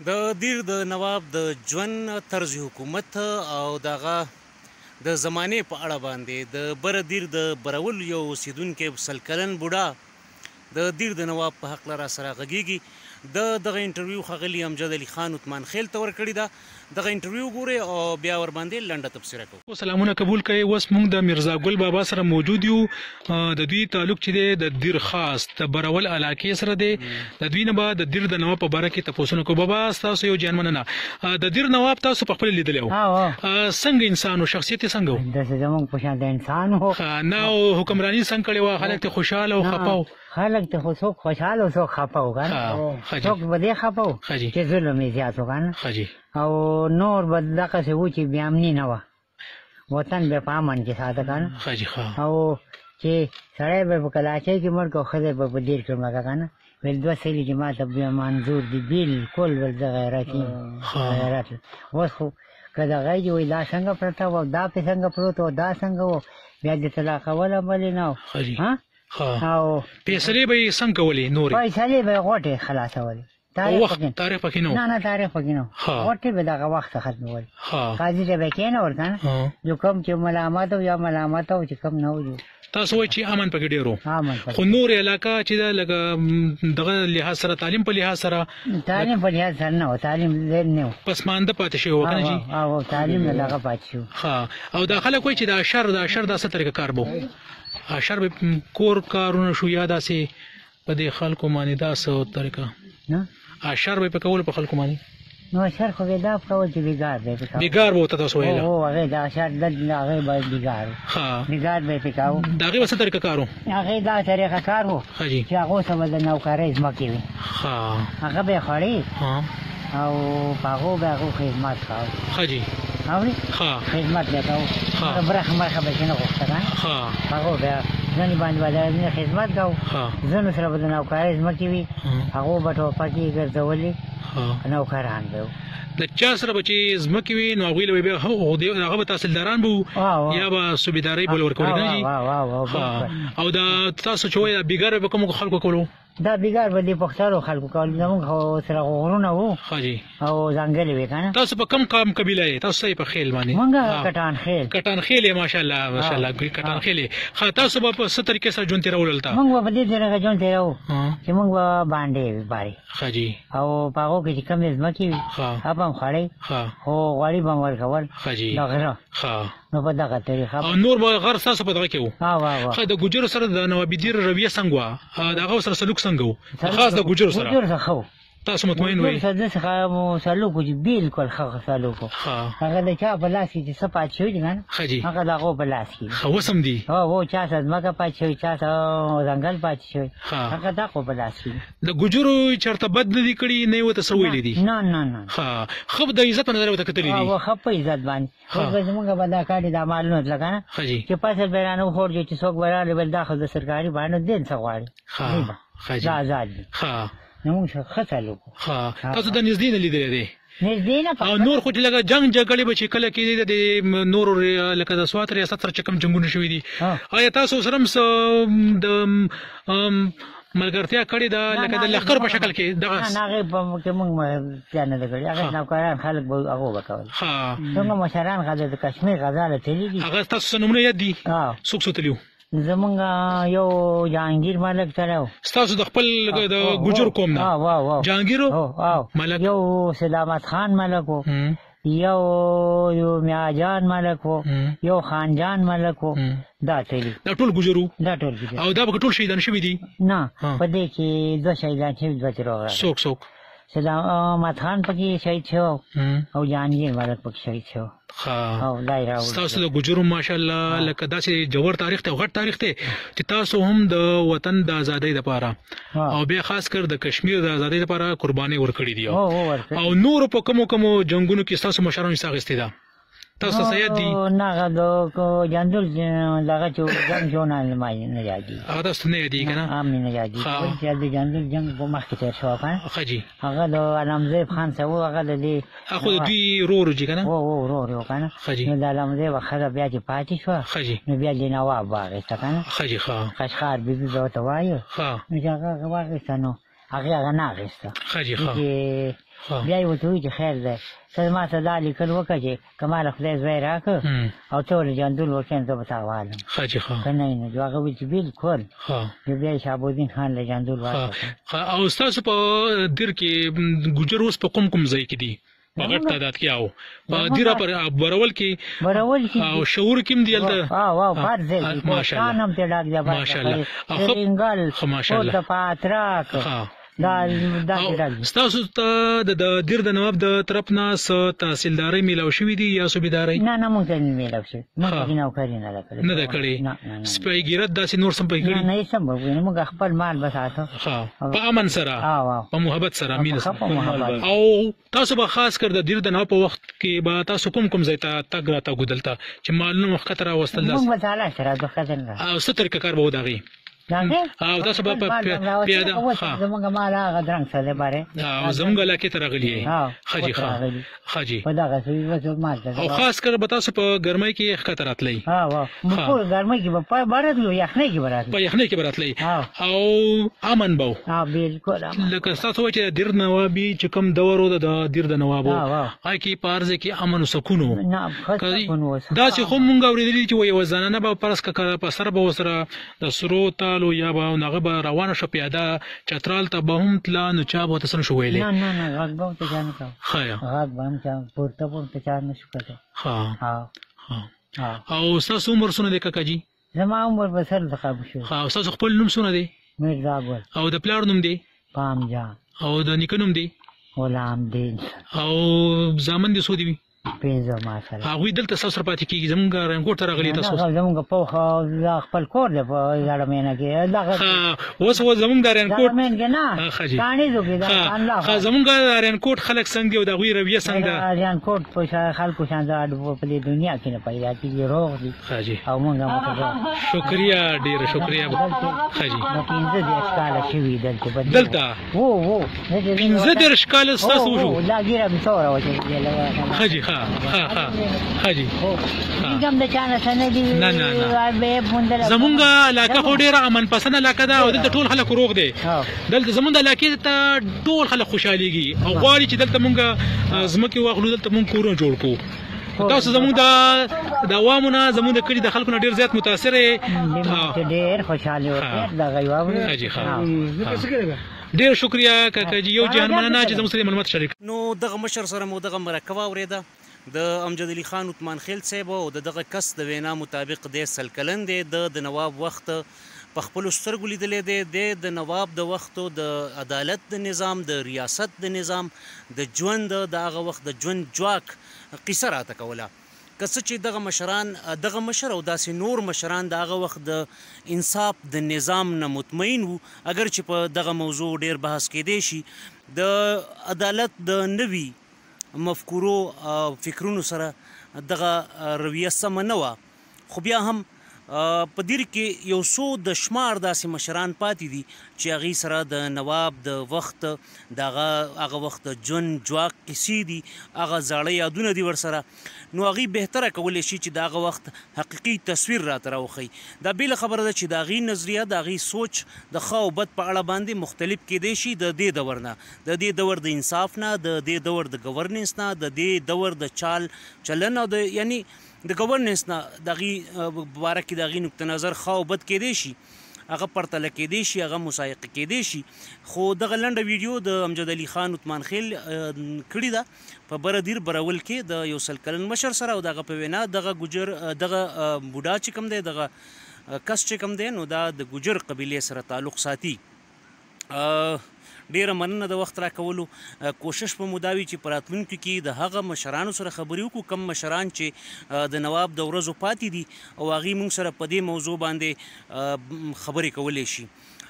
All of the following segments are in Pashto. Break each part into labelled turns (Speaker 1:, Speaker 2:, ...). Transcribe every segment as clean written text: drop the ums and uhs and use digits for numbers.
Speaker 1: د دیر د نواب د ژوند طرز حکومت او دغه د زمانې په اړه باندې د بر دیر د برول یو اوسیدونکی سل کلن بوډا د دیر د نواب په حق را سره غږیږي. دغه انټرویو ښاغلي امجد علي خان عثمان خیل ته ورکړې ده. دغه انټرویو ګورئ او بیا ورباندې لنډه تبصره کوو.
Speaker 2: سلامونه قبول کړئ. اوس موږ د میرزا ګل بابا سره موجود یو. د دوی تعلق چې دی د دیر خاص د برول علاقې سره دی. د دوی نه به د دیر د نواب په باره کې تپوسونه کوو. بابا ستاسو یو جان مننه. د دیر نواب تاسو په خپل لیدلی و، څنګه انسان و، شخصیت یې څنګه و؟
Speaker 3: داسې زموږ په شان د انسان و
Speaker 2: نه او حکمراني څنګه کړې وه؟ خلک ته خوشحاله او خفه و؟
Speaker 3: خلک ته خو څوک خوشحاله و څوک خفه و که نه، څوک به دې خفه و چې ظلم یې زیات و که نه، او نور به دغسې و چې بې امني نه وه، وطن به په امن کې ساته که نه، او چې سړی به په کلاچۍ کې مړ که او ښځه به په دیر کې مړه که نه. ویل دوه سلي چې ما ته بیا منظور دي بلکل ول زه غیرتي غیرت. اوس خو که دغه یې وایي دا څنګه پرته وه، دا پې څنګه پروت و، دا څنګه و، بیا دې طلاقول بلې نه و. او
Speaker 2: فیصلې به یې څنګه کولې نورې؟
Speaker 3: فیصلې به یې غوټې خلاصولې.
Speaker 2: تاریخ پکې نه و؟
Speaker 3: نه تاریخ پکې نه و، غوټې به دغه وخت ختمولې. قاضي ته به یې کېنول که نه، جو کوم چې ملامت و یا ملامت و چې کوم نه و.
Speaker 2: تاسو وایئ چې امن پکې ډېر و، خو نور علاقه چې ده لکه دغه لحاظ سره، تعلیم په لحاظ سره؟
Speaker 3: تعلیم په لحاظ سره نه و، تعلیم ډېر نه و،
Speaker 2: پسمانده پاتې شوی و که نه جي؟
Speaker 3: او تعلیم نه دغه پاتې شو.
Speaker 2: او دا خلک وایي چې د اشر دا څه طریقه کار به و؟ اشر به کور کارونه شو یا داسې په دې خلکو باندې دا څه طریقه اشر به یې په کولو په خلکو باندې؟
Speaker 3: نو اشر خو به دا کول چې بېګار به یې په کول.
Speaker 2: بېګار به ورته تاسو ویله؟
Speaker 3: هو هغې د اشر هغې به بېګار و، بېګار به یې پې کاوه.
Speaker 2: د هغې به څه طریقه کار و؟
Speaker 3: هغې دا طریقه کار و چې هغو ته به د نوکرۍ ځمکې وي، هغه به یې خوړې او په هغو به هغو خدمت کاوه.
Speaker 2: ښه جي،
Speaker 3: اورې؟ خدمت به یې کاوه، برخه مرخه به یې نه غوښته که نه، په هغو به ځنې باندې به د خدمت کوو، ځنو سره به د نوکرۍ ځمکې وي، هغو به ټوپکې ګرځولې، نوکران به و.
Speaker 2: د چا سره به چې ځمکې وي نو هغوی له به هغه به تحصیلداران به وو یا به صوبېدارۍ به له ورکولې که نه جي؟ او دا تاسو چې وایي بېګار به کومو خلکو کولو؟
Speaker 3: دا بېګار به دې پښتنو خلکو کول. زمونږ خو سره غرونه وو او ځنګلې وې که نه.
Speaker 2: تاسو په کوم قام قبیله یې؟ تاسو څه په خیل باندې؟
Speaker 3: مونږ کټان خیل.
Speaker 2: کټان خیل یې؟ ماشاءالله ماشاءالله کټان خیل یې. ښه، تاسو به په څه طریقې سره ژوند تېرول هلته؟
Speaker 3: مونږ به په دې طریقه ژوند تېروو چې مونږ به بانډې بارې،
Speaker 2: ښه جي،
Speaker 3: او په هغو کې چې کومې ځمکې وي هغه به هم خوړی، خو غوړي به هم ورکول د غره. نو په دغه طریقه
Speaker 2: او نور به غر ستاسو په دغه کې و؟ ښه، د ګوجرو سره د نوابي دیر رویه څنګه وه؟ د هغو سره سلوک څنګه و؟ خاص د ګوجرو سره؟
Speaker 3: ګوجرو ښه و،
Speaker 2: تاسو مطمئن وئ؟
Speaker 3: ګوجرو سره داسې سلوک و چې بلکل ښه سلوک و. هغه د چا په لاس کې چې څه پاتې شوي دي که نه، هغه د هغو په لاس کې
Speaker 2: ښه اوس هم دي؟
Speaker 3: هو چا ته ځمکه پاتې شوي، چا ته ځنګل پاتې شوي، هغه د هغو په لاس کې دي.
Speaker 2: د ګوجرو چېرته بد نه دي کړي؟ نه یې ورته څه ویلي دي؟
Speaker 3: نه نه نه.
Speaker 2: ښه د عزت په نظر ورته کتلي دي؟
Speaker 3: ښه په عزت باندې. اوس به زمونږ به دا کار دا معلومه تله که نه چې فصل به رانه وخوړ چې څوک به راغلی بل دا خو د سرکاري باندې دین څه غواړي، دا آزاد دي. نو موږ ښه سلوک و.
Speaker 2: تاسو د نږدې نه لیدلی دی؟
Speaker 3: نږدې نه.
Speaker 2: او نور خو چې لکه جنګ جګړې به چې کله کېدې د نورو لکه د سوات ریاست سره چې کوم جنګونه شوي دي، آیا تاسو سره هم د ملګرتیا کړې ده لکه د لښکر په شکل کې دغه؟
Speaker 3: نه، هغې کې موږ ملګرتیا نه ده کړې. هغې نوکران خلک به هغو به کول. څنګه مشران غزه د کشمیر غزه له تللي دي.
Speaker 2: هغه ستاسو څه نومونه یاد دي؟ څوک څو تللي وو؟
Speaker 3: زمونږ یو جهانګیر ملک تللی و.
Speaker 2: ستاسو د خپل د ګوجر قوم نه؟ جهانګیر ملک.
Speaker 3: یو سلامت خان ملک و، یو میاجان ملک و، یو خانجان ملک و. دا تللي.
Speaker 2: دا ټول ګوجرو؟
Speaker 3: دا ټول ګوجرو.
Speaker 2: او دا به ټول شهیدان شوي دي؟
Speaker 3: نه، په دې کې دوه شهیدان شوي، دوه چې راغلل.
Speaker 2: څوک؟
Speaker 3: سلامت خان پکې شهید شو او جهانګیر ملک پکې شهید شو.
Speaker 2: ستاسو د ګوجرو ماشاءالله لکه داسې جوړ تاریخ دی او غټ تاریخ دی چې تاسو هم د وطن د ازادۍ لپاره او بیا خاص کر د کشمیر د ازادۍ لپاره قربانۍ ورکړې دي، او نورو په کومو جنګونو کې ستاسو مشرانو حصه اخیستې ده؟ تاسو څه یاد دي؟
Speaker 3: نه، هغه د جندول دغه چې جنګ جو نه نه یادېږي.
Speaker 2: هغه تاسو نه یادېږي که نه؟
Speaker 3: هم مې نه یادېږي چې د جندول جنګ په مخکې تېر شوی که نه.
Speaker 2: ښه جي.
Speaker 3: هغه د علمزیب خان څه و، هغه د دې
Speaker 2: خو د دوی ورور جي که نه؟
Speaker 3: ورور یو که نه. نو د علمزیب ښځه بیا چې پاتې شوه نو بیا دې نواب واخېسته که نه. قشقار بیبي به ورته وایو، نو چې هغه واخېسته نو هغې هغه نه اخېسته چې بیا یې ورته وایي چې خیر دی ته ما ته دا لیکل وکړه چې که ما له خدای زوی راکړه او ته ورله جندول وکړې نو زه به تا والم که نه نو هغه وایي چې بلکل نو بیا یې شهابالدین خان له جندول واچوه.
Speaker 2: او ستاسو په دیر کې ګوجر اوس په کوم ځای کې دي په غټ تعداد کې او په دیره پر برول کې او شعور کې هم دی هلته
Speaker 3: هر ځای کې کوهستان هم ترې ډک دی
Speaker 2: ماشاءالله
Speaker 3: سرینګل
Speaker 2: ماشاءالله
Speaker 3: پاتراک
Speaker 2: ستاسو ته د دیر د نواب د طرف نه څه تحصیلدارۍ میلاو شوي دي یا صوبیدارۍ؟
Speaker 3: نه موږ ته نه میلاو شوي موږ پکې نوکري نه ده کړې
Speaker 2: نه ده کړې سپی ګیرت داسې نور څه پکې کړي؟
Speaker 3: نه هېڅ هم به موږ خپل مال به ساتو
Speaker 2: په امن سره په محبت سره مینه سره. او تاسو به خاص کر د دیر د نواب په وخت کې به تاسو کوم ځای ته تګ راتګ ودلته چې مالونه ښکته راوستل
Speaker 3: موږ به تاله سره
Speaker 2: او څه طریقه کار به و د هغې او تاسو به پیاده
Speaker 3: زمونږ مال هغه درنګ څه دی بارې
Speaker 2: او زمونږ علاقې ته راغلي یې ښه جي ښه جي
Speaker 3: په دغسې مال ته
Speaker 2: او خاص کر به تاسو په ګرمۍ کې ښکته راتلی
Speaker 3: موږ ګرمۍ کې به په راتلو یخنۍ کې به راتلو
Speaker 2: په یخنۍ کې به راتلی او امن به و
Speaker 3: بلکل
Speaker 2: لکه ستاسو وایي چې دیر نوابي چې کوم دور و د دیر د نوابو هغې کې په هر ځای کې امن و سکون و داسې خو مونږ اورېدلي چې یوه زنانه به فرض که په سر به ورسره د سرو تالو یا به هغه به روانه شوه پیاده چترال ته به هم تله نو چا به ورته څه نه شو ویلی؟
Speaker 3: نه غږ به ورته چا نه کوه غږ به هم چا پورته چا نه شو کولی.
Speaker 2: او ستاسو عمر څونه دی کاکا جي؟
Speaker 3: زما عمر به سل څخه شو.
Speaker 2: او ستاسو خپل نوم څونه دی؟
Speaker 3: میرزا ګل.
Speaker 2: او د پلار نوم دی؟
Speaker 3: پام جان.
Speaker 2: او د نیکه نوم دی؟
Speaker 3: غلام دین.
Speaker 2: او زامن دي څو دي وي؟
Speaker 3: 15 ما سره.
Speaker 2: هغوی دلته ستاسو سره پاتې کېږي زموږ رنګوټ ته راغلي تاسو؟
Speaker 3: زموږ پوخه خپل کور دی په زاړه مینه کې.
Speaker 2: اوس زموږ د رنګوټ
Speaker 3: مین کې نه کاڼیزو کې
Speaker 2: زموږ د رنګوټ خلک څنګه دي او د هغوی رویه څنګه ده؟
Speaker 3: رنګوټ په خلکو شان په دې دنیا کې نه پیدا کېږي روغ دي او موږ هم
Speaker 2: شکریه ډېره شکریه. ښه جي
Speaker 3: 15 کاله شوي
Speaker 2: دلته 15 کاله ستاسو وشو؟
Speaker 3: دا ګیره مې څومره وچه
Speaker 2: ښه جي ښه جي زمونږ علاقه خو ډېره امن پسنده علاقه ده او دلته ټول خلک روغ دی. دلته زمونږ د علاقې ته ټول خلک خوشحالېږي او غواړي چې دلته مونږ ځمکې واخلو دلته مونږ کورونه جوړ کړو. تاسو زمونږ د عوامو نه زمونږ د کلي د خلکو نه ډېر زیات متاثر یې.
Speaker 3: ډېر خوشحاله
Speaker 2: ډېر شکریه کاکا جي یو جهان مننه چې زموږ سره معلومات شریک.
Speaker 1: نو دغه مشر سره مو دغه مرکبه اورېده د امجد علي خان عثمان خیل صاحب او دغه کس د وینا مطابق دی 100 کلن دی د نواب وخت په خپلو سترګو لیدلی دی د نواب د وختو د عدالت د نظام د ریاست د نظام د ژوند د هغه وخت د ژوند جواک قصه راته کوله. که څه چې دغه مشر او داسې نور مشران د هغه وخت د انصاف د نظام نه مطمئن وو اگر چې په دغه موضوع ډیر بحث کېدی شي د عدالت د نوي مفکورو او فکرونو سره دغه رویه سمه نه وه. خو بیا هم په دیر کې یو څو د شمار داسې مشران پاتې دي چې هغې سره د نواب د وخت هغه وخت د ژوند جواک کیسې دي هغه زاړه یادونه دي ورسره نو هغې بهتره کولی شي چې د هغه وخت حقیقي تصویر راته راوښیي. دا بېله خبره ده چې د هغې نظریه د هغې سوچ د ښه او بد په اړه باندې مختلف کیدی شي د دې دور نه د دې دور د انصاف نه د دې دور د ګورننس نه د دې دور د چال چلن او د یعنی د ګورننس نه د هغې باره کې د هغې نقطه نظر ښه او بد کیدی شي هغه پرتله کیدی شي هغه مسایقه کیدی شي. خو دغه لنډه ویډیو د امجد علي خان عثمان خیل کړې ده په بردیر برول کې د یو 100 کلن مشر سره او دغه په وینا دغه بوډا چې کوم دی دغه کس چې کوم دی نو دا د ګوجر قبیلې سره تعلق ساتي. ډیره مننه د وخت راکولو. کوشش به مو دا وي چې په راتلونکي کې د هغه مشرانو سره خبرې وکړو کم مشران چې د نواب د ورځو پاتې دي او هغې موږ سره په دې موضوع باندې خبرې کولی شي.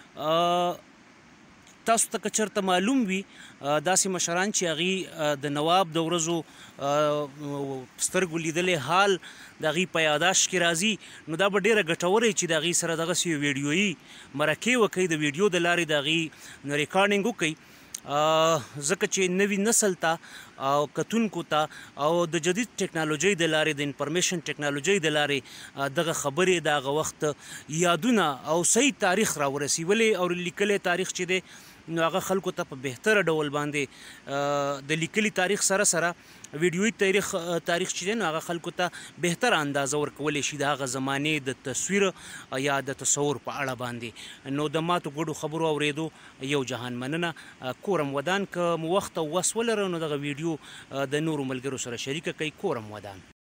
Speaker 1: تاسو ته که چېرته معلوم وي داسې مشران چې هغې د نواب د ورځو سترګو لیدلی حال د هغې په یاداشت کې راځي نو دا به ډېره ګټوره وي چې د هغې سره دغسې یو ویډیویي مرکې وکړئ د ویډیو د لارې د هغې ریکارډینګ وکړئ ځکه چې نوي نسل ته او کتونکو ته او د جدید ټکنالوژۍ د لارې د انفارمیشن ټکنالوژۍ د لارې دغه خبرې د هغه وخت یادونه او صحیح تاریخ راورسي. ولې او لیکلی تاریخ چې دی نو هغه خلکو ته په بهتره ډول باندې د لیکلي تاریخ سره سره ویډیویي تاریخ چې دی نو هغه خلکو ته بهتره اندازه ورکولی شي د هغه زمانې د تصویر یا د تصور په اړه باندې. نو د ماتو ګډو خبرو اورېدو یو جهان مننه. کورم ودان که مو وخت او وس ولره نو دغه ویډیو د نورو ملګرو سره شریکه کړئ. کورم ودان.